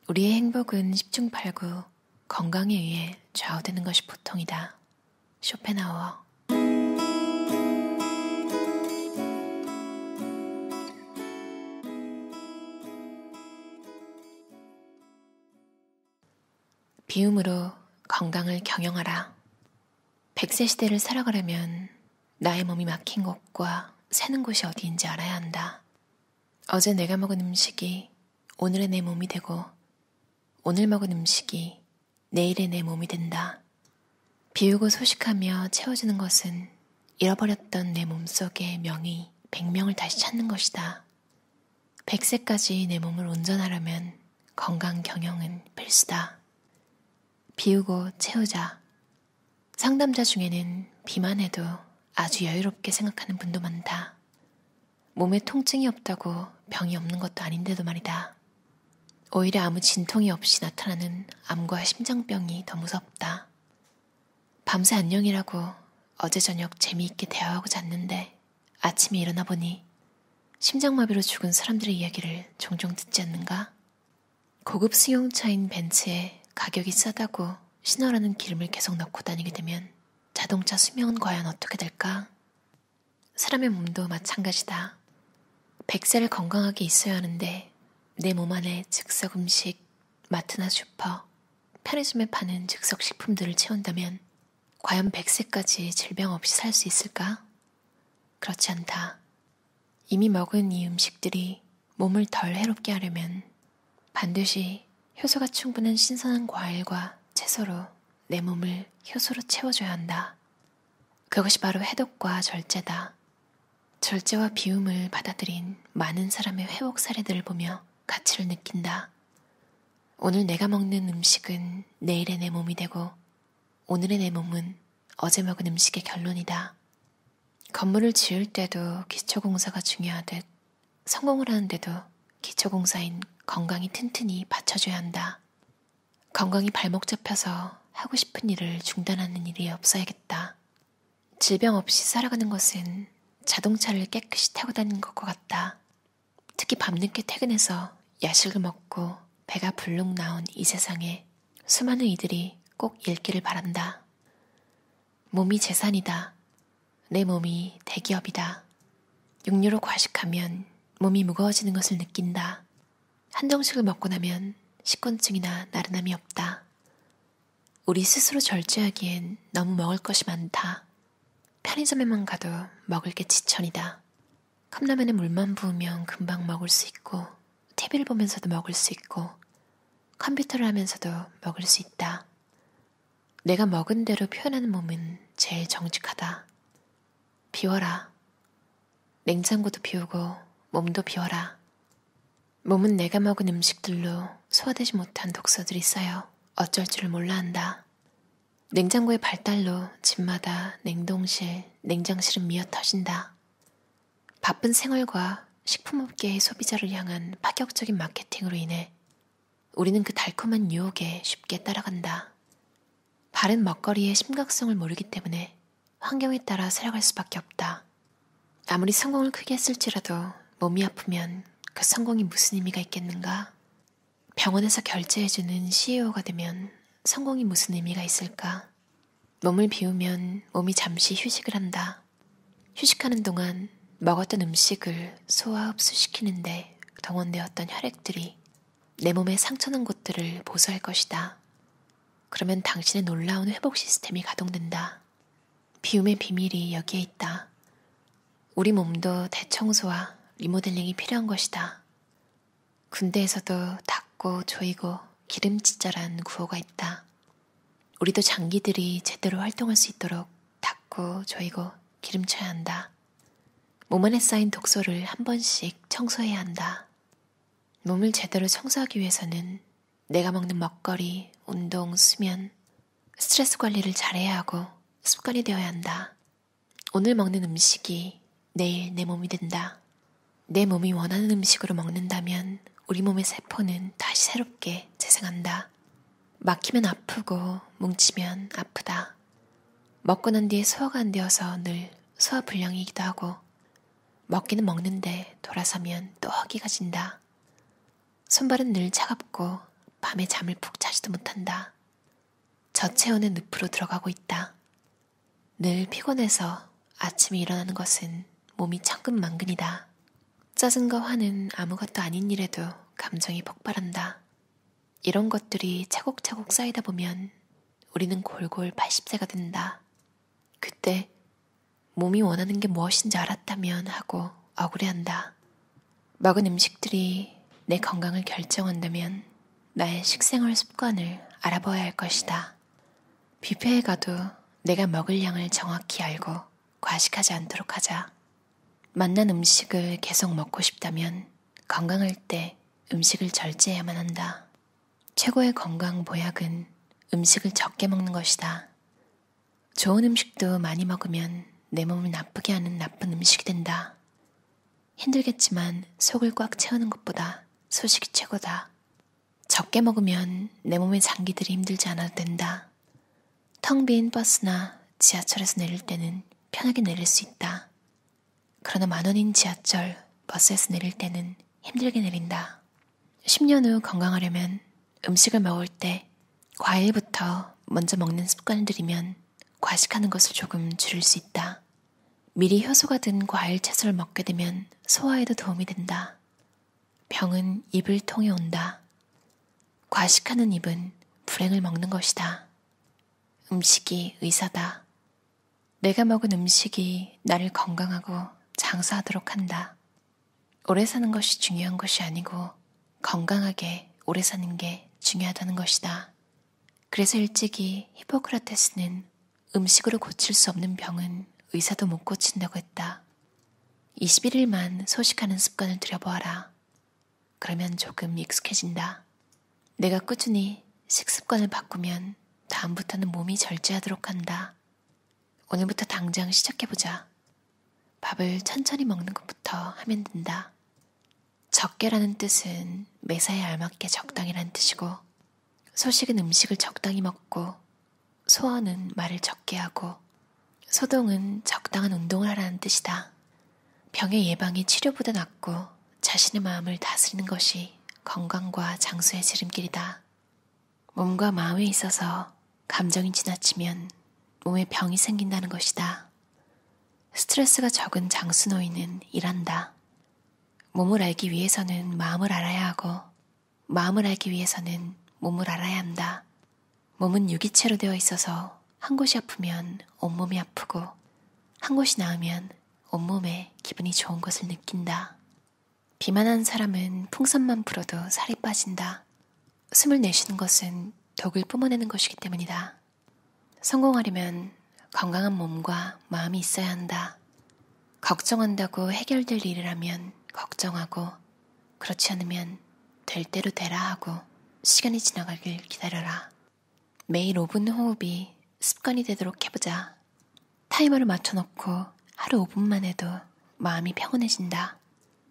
우리의 행복은 십중팔구 건강에 의해 좌우되는 것이 보통이다. 쇼펜하우어. 비움으로 건강을 경영하라. 100세 시대를 살아가려면 나의 몸이 막힌 곳과 새는 곳이 어디인지 알아야 한다. 어제 내가 먹은 음식이 오늘의 내 몸이 되고 오늘 먹은 음식이 내일의 내 몸이 된다. 비우고 소식하며 채워주는 것은 잃어버렸던 내 몸속의 명의 100명을 다시 찾는 것이다. 100세까지 내 몸을 온전하려면 건강 경영은 필수다. 비우고 채우자. 상담자 중에는 비만 해도 아주 여유롭게 생각하는 분도 많다. 몸에 통증이 없다고 병이 없는 것도 아닌데도 말이다. 오히려 아무 진통이 없이 나타나는 암과 심장병이 더 무섭다. 밤새 안녕이라고 어제 저녁 재미있게 대화하고 잤는데 아침에 일어나 보니 심장마비로 죽은 사람들의 이야기를 종종 듣지 않는가? 고급 승용차인 벤츠에 가격이 싸다고 신어라는 기름을 계속 넣고 다니게 되면 자동차 수명은 과연 어떻게 될까? 사람의 몸도 마찬가지다. 100세를 건강하게 있어야 하는데 내 몸 안에 즉석 음식, 마트나 슈퍼, 편의점에 파는 즉석 식품들을 채운다면 과연 100세까지 질병 없이 살 수 있을까? 그렇지 않다. 이미 먹은 이 음식들이 몸을 덜 해롭게 하려면 반드시 효소가 충분한 신선한 과일과 채소로 내 몸을 효소로 채워줘야 한다. 그것이 바로 해독과 절제다. 절제와 비움을 받아들인 많은 사람의 회복 사례들을 보며 가치를 느낀다. 오늘 내가 먹는 음식은 내일의 내 몸이 되고 오늘의 내 몸은 어제 먹은 음식의 결론이다. 건물을 지을 때도 기초공사가 중요하듯 성공을 하는데도 기초공사인 건강이 튼튼히 받쳐줘야 한다. 건강이 발목 잡혀서 하고 싶은 일을 중단하는 일이 없어야겠다. 질병 없이 살아가는 것은 자동차를 깨끗이 타고 다니는 것과 같다. 특히 밤늦게 퇴근해서 야식을 먹고 배가 불룩 나온 이 세상에 수많은 이들이 꼭 읽기를 바란다. 몸이 재산이다. 내 몸이 대기업이다. 육류로 과식하면 몸이 무거워지는 것을 느낀다. 한정식을 먹고 나면 식곤증이나 나른함이 없다. 우리 스스로 절제하기엔 너무 먹을 것이 많다. 편의점에만 가도 먹을 게 지천이다. 컵라면에 물만 부으면 금방 먹을 수 있고 TV를 보면서도 먹을 수 있고 컴퓨터를 하면서도 먹을 수 있다. 내가 먹은 대로 표현하는 몸은 제일 정직하다. 비워라. 냉장고도 비우고 몸도 비워라. 몸은 내가 먹은 음식들로 소화되지 못한 독소들이 쌓여 어쩔 줄을 몰라 한다. 냉장고의 발달로 집마다 냉동실, 냉장실은 미어 터진다. 바쁜 생활과 식품업계의 소비자를 향한 파격적인 마케팅으로 인해 우리는 그 달콤한 유혹에 쉽게 따라간다. 바른 먹거리의 심각성을 모르기 때문에 환경에 따라 살아갈 수밖에 없다. 아무리 성공을 크게 했을지라도 몸이 아프면 그 성공이 무슨 의미가 있겠는가? 병원에서 결제해주는 CEO가 되면 성공이 무슨 의미가 있을까? 몸을 비우면 몸이 잠시 휴식을 한다. 휴식하는 동안 먹었던 음식을 소화 흡수시키는데 동원되었던 혈액들이 내 몸의 상처난 곳들을 보수할 것이다. 그러면 당신의 놀라운 회복 시스템이 가동된다. 비움의 비밀이 여기에 있다. 우리 몸도 대청소와 리모델링이 필요한 것이다. 군대에서도 닦고 조이고 기름찢자란 구호가 있다. 우리도 장기들이 제대로 활동할 수 있도록 닦고 조이고 기름쳐야 한다. 몸 안에 쌓인 독소를 한 번씩 청소해야 한다. 몸을 제대로 청소하기 위해서는 내가 먹는 먹거리, 운동, 수면, 스트레스 관리를 잘해야 하고 습관이 되어야 한다. 오늘 먹는 음식이 내일 내 몸이 된다. 내 몸이 원하는 음식으로 먹는다면 우리 몸의 세포는 다시 새롭게 재생한다. 막히면 아프고 뭉치면 아프다. 먹고 난 뒤에 소화가 안 되어서 늘 소화불량이기도 하고 먹기는 먹는데 돌아서면 또 허기가 진다. 손발은 늘 차갑고 밤에 잠을 푹 자지도 못한다. 저체온의 늪으로 들어가고 있다. 늘 피곤해서 아침에 일어나는 것은 몸이 천근만근이다. 짜증과 화는 아무것도 아닌 일에도 감정이 폭발한다. 이런 것들이 차곡차곡 쌓이다 보면 우리는 골골 80세가 된다. 그때 몸이 원하는 게 무엇인지 알았다면 하고 억울해한다. 먹은 음식들이 내 건강을 결정한다면 나의 식생활 습관을 알아봐야 할 것이다. 뷔페에 가도 내가 먹을 양을 정확히 알고 과식하지 않도록 하자. 맛난 음식을 계속 먹고 싶다면 건강할 때 음식을 절제해야만 한다. 최고의 건강 보약은 음식을 적게 먹는 것이다. 좋은 음식도 많이 먹으면 내 몸을 나쁘게 하는 나쁜 음식이 된다. 힘들겠지만 속을 꽉 채우는 것보다 소식이 최고다. 적게 먹으면 내 몸의 장기들이 힘들지 않아도 된다. 텅 빈 버스나 지하철에서 내릴 때는 편하게 내릴 수 있다. 그러나 10,000원인 지하철, 버스에서 내릴 때는 힘들게 내린다. 10년 후 건강하려면 음식을 먹을 때 과일부터 먼저 먹는 습관을 들이면 과식하는 것을 조금 줄일 수 있다. 미리 효소가 든 과일 채소를 먹게 되면 소화에도 도움이 된다. 병은 입을 통해 온다. 과식하는 입은 불행을 먹는 것이다. 음식이 의사다. 내가 먹은 음식이 나를 건강하고 장수하도록 한다. 오래 사는 것이 중요한 것이 아니고 건강하게 오래 사는 게 중요하다는 것이다. 그래서 일찍이 히포크라테스는 음식으로 고칠 수 없는 병은 의사도 못 고친다고 했다. 21일만 소식하는 습관을 들여보아라. 그러면 조금 익숙해진다. 내가 꾸준히 식습관을 바꾸면 다음부터는 몸이 절제하도록 한다. 오늘부터 당장 시작해보자. 밥을 천천히 먹는 것부터 하면 된다. 적게라는 뜻은 매사에 알맞게 적당이라는 뜻이고, 소식은 음식을 적당히 먹고, 소화는 말을 적게 하고, 소동은 적당한 운동을 하라는 뜻이다. 병의 예방이 치료보다 낫고 자신의 마음을 다스리는 것이 건강과 장수의 지름길이다. 몸과 마음에 있어서 감정이 지나치면 몸에 병이 생긴다는 것이다. 스트레스가 적은 장수 노인은 일한다. 몸을 알기 위해서는 마음을 알아야 하고 마음을 알기 위해서는 몸을 알아야 한다. 몸은 유기체로 되어 있어서 한 곳이 아프면 온몸이 아프고 한 곳이 나으면 온몸에 기분이 좋은 것을 느낀다. 비만한 사람은 풍선만 불어도 살이 빠진다. 숨을 내쉬는 것은 독을 뿜어내는 것이기 때문이다. 성공하려면 건강한 몸과 마음이 있어야 한다. 걱정한다고 해결될 일이라면 걱정하고 그렇지 않으면 될 대로 되라 하고 시간이 지나가길 기다려라. 매일 5분 호흡이 습관이 되도록 해보자. 타이머를 맞춰놓고 하루 5분만 해도 마음이 평온해진다.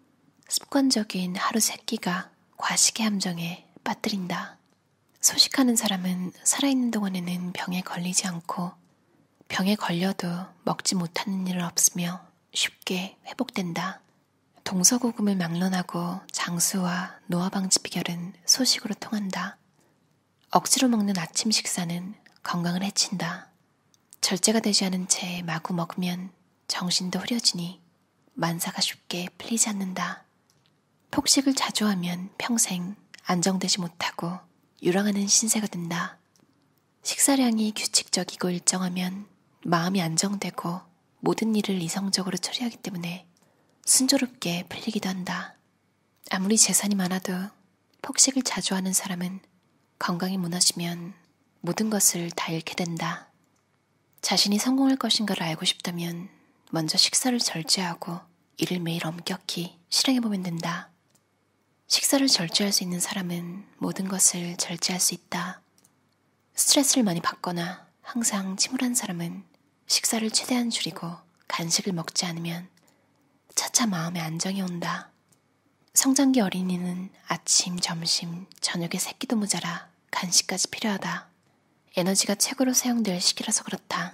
습관적인 하루 3끼가 과식의 함정에 빠뜨린다. 소식하는 사람은 살아있는 동안에는 병에 걸리지 않고 병에 걸려도 먹지 못하는 일은 없으며 쉽게 회복된다. 동서고금을 막론하고 장수와 노화 방지 비결은 소식으로 통한다. 억지로 먹는 아침 식사는 건강을 해친다. 절제가 되지 않은 채 마구 먹으면 정신도 흐려지니 만사가 쉽게 풀리지 않는다. 폭식을 자주 하면 평생 안정되지 못하고 유랑하는 신세가 된다. 식사량이 규칙적이고 일정하면 마음이 안정되고 모든 일을 이성적으로 처리하기 때문에 순조롭게 풀리기도 한다. 아무리 재산이 많아도 폭식을 자주 하는 사람은 건강이 무너지면 모든 것을 다 잃게 된다. 자신이 성공할 것인가를 알고 싶다면 먼저 식사를 절제하고 이를 매일 엄격히 실행해보면 된다. 식사를 절제할 수 있는 사람은 모든 것을 절제할 수 있다. 스트레스를 많이 받거나 항상 침울한 사람은 식사를 최대한 줄이고 간식을 먹지 않으면 차차 마음에 안정이 온다. 성장기 어린이는 아침, 점심, 저녁에 새끼도 모자라 간식까지 필요하다. 에너지가 최고로 사용될 시기라서 그렇다.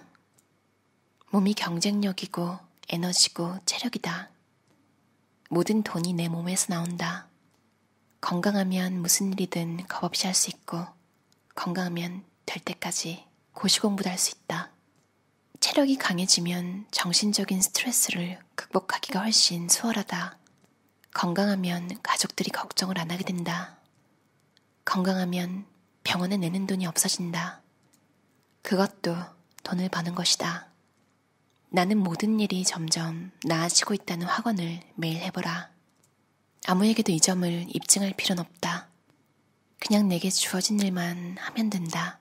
몸이 경쟁력이고 에너지고 체력이다. 모든 돈이 내 몸에서 나온다. 건강하면 무슨 일이든 겁없이 할 수 있고 건강하면 될 때까지 고시공부도 할 수 있다. 체력이 강해지면 정신적인 스트레스를 극복하기가 훨씬 수월하다. 건강하면 가족들이 걱정을 안 하게 된다. 건강하면 병원에 내는 돈이 없어진다. 그것도 돈을 버는 것이다. 나는 모든 일이 점점 나아지고 있다는 확언을 매일 해보라. 아무에게도 이 점을 입증할 필요는 없다. 그냥 내게 주어진 일만 하면 된다.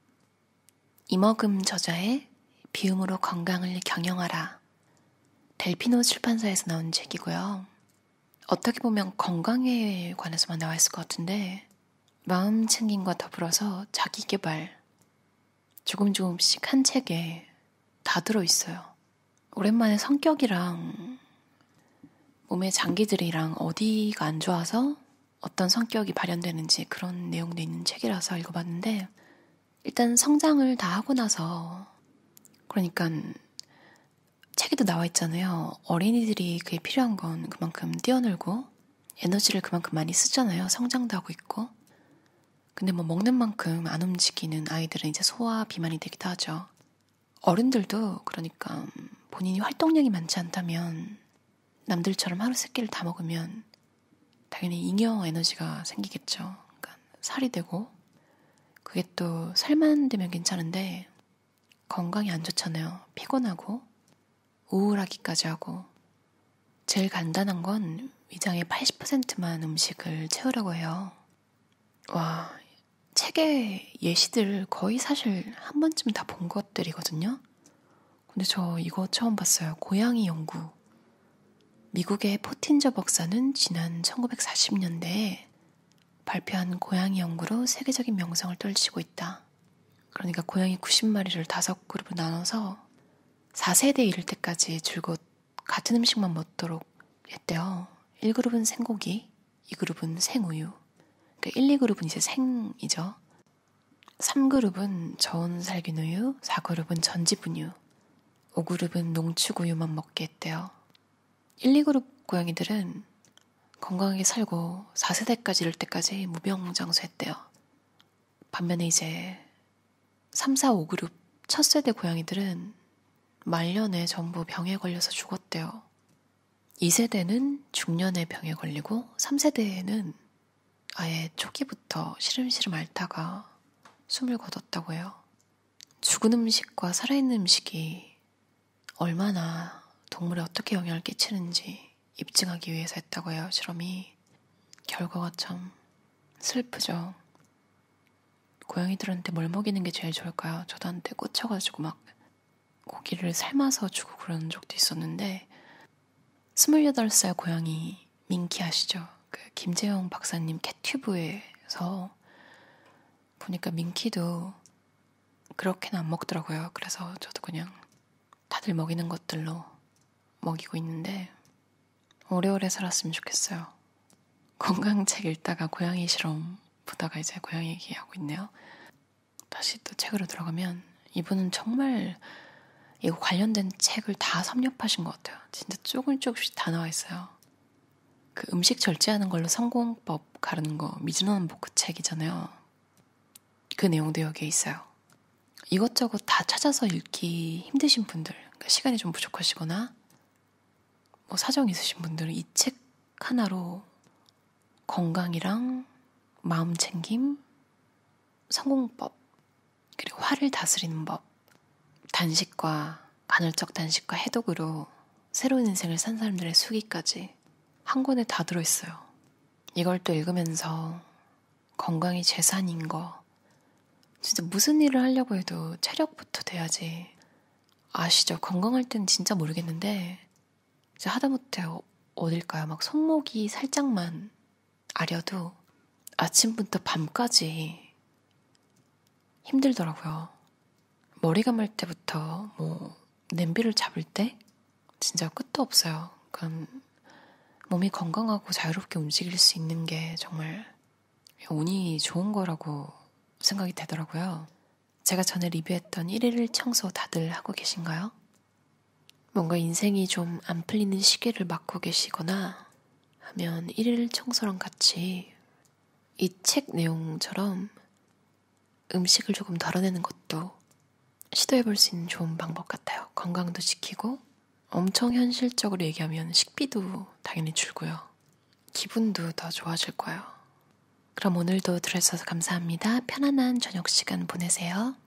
이머금 저자의 비움으로 건강을 경영하라. 델피노 출판사에서 나온 책이고요. 어떻게 보면 건강에 관해서만 나와 있을 것 같은데 마음 챙김과 더불어서 자기계발 조금씩 한 책에 다 들어있어요. 오랜만에 성격이랑 몸의 장기들이랑 어디가 안 좋아서 어떤 성격이 발현되는지 그런 내용도 있는 책이라서 읽어봤는데 일단 성장을 다 하고 나서 그러니까 책에도 나와 있잖아요. 어린이들이 그게 필요한 건 그만큼 뛰어놀고 에너지를 그만큼 많이 쓰잖아요. 성장도 하고 있고. 근데 뭐 먹는 만큼 안 움직이는 아이들은 이제 소화 비만이 되기도 하죠. 어른들도 그러니까 본인이 활동량이 많지 않다면 남들처럼 하루 세 끼를 다 먹으면 당연히 잉여 에너지가 생기겠죠. 그러니까 살이 되고 그게 또 살만 되면 괜찮은데 건강이 안 좋잖아요. 피곤하고 우울하기까지 하고 제일 간단한 건 위장의 80%만 음식을 채우라고 해요. 와, 책의 예시들 거의 사실 한 번쯤 다 본 것들이거든요. 근데 저 이거 처음 봤어요. 고양이 연구. 미국의 포틴저 박사는 지난 1940년대에 발표한 고양이 연구로 세계적인 명성을 떨치고 있다. 그러니까 고양이 90마리를 5그룹으로 나눠서 4세대에 이를 때까지 줄곧 같은 음식만 먹도록 했대요. 1그룹은 생고기, 2그룹은 생우유. 그러니까 1, 2그룹은 이제 생이죠. 3그룹은 저온 살균우유, 4그룹은 전지분유, 5그룹은 농축우유만 먹게 했대요. 1, 2그룹 고양이들은 건강하게 살고 4세대까지 이를 때까지 무병장수했대요. 반면에 이제 3, 4, 5그룹 첫 세대 고양이들은 말년에 전부 병에 걸려서 죽었대요. 2세대는 중년에 병에 걸리고 3세대에는 아예 초기부터 시름시름 앓다가 숨을 거뒀다고 해요. 죽은 음식과 살아있는 음식이 얼마나 동물에 어떻게 영향을 끼치는지 입증하기 위해서 했다고 해요. 실험이. 결과가 참 슬프죠. 고양이들한테 뭘 먹이는 게 제일 좋을까요? 저도 한테 꽂혀가지고 막 고기를 삶아서 주고 그런 적도 있었는데 28살 고양이 민키 아시죠? 그 김재영 박사님 캣튜브에서 보니까 민키도 그렇게는 안 먹더라고요. 그래서 저도 그냥 다들 먹이는 것들로 먹이고 있는데 오래오래 살았으면 좋겠어요. 건강책 읽다가 고양이 실험 보다가 이제 고양이 얘기하고 있네요. 다시 또 책으로 들어가면 이분은 정말 이거 관련된 책을 다 섭렵하신 것 같아요. 진짜 조금씩 다 나와 있어요. 그 음식 절제하는 걸로 성공법 가르는 거 미즈노는 보크 책이잖아요. 그 내용도 여기에 있어요. 이것저것 다 찾아서 읽기 힘드신 분들, 그러니까 시간이 좀 부족하시거나 뭐 사정 있으신 분들은 이 책 하나로 건강이랑 마음 챙김, 성공법, 그리고 화를 다스리는 법, 단식과 간헐적 단식과 해독으로 새로운 인생을 산 사람들의 수기까지 한 권에 다 들어있어요. 이걸 또 읽으면서 건강이 재산인 거, 진짜 무슨 일을 하려고 해도 체력부터 돼야지. 아시죠? 건강할 땐 진짜 모르겠는데 이제 하다못해 어딜까요? 막 손목이 살짝만 아려도 아침부터 밤까지 힘들더라고요. 머리 감을 때부터 뭐 냄비를 잡을 때 진짜 끝도 없어요. 그러니까 몸이 건강하고 자유롭게 움직일 수 있는 게 정말 운이 좋은 거라고 생각이 되더라고요. 제가 전에 리뷰했던 1일 청소 다들 하고 계신가요? 뭔가 인생이 좀 안 풀리는 시기를 맞고 계시거나 하면 1일 청소랑 같이 이 책 내용처럼 음식을 조금 덜어내는 것도 시도해볼 수 있는 좋은 방법 같아요. 건강도 지키고 엄청 현실적으로 얘기하면 식비도 당연히 줄고요. 기분도 더 좋아질 거예요. 그럼 오늘도 들어주셔서 감사합니다. 편안한 저녁 시간 보내세요.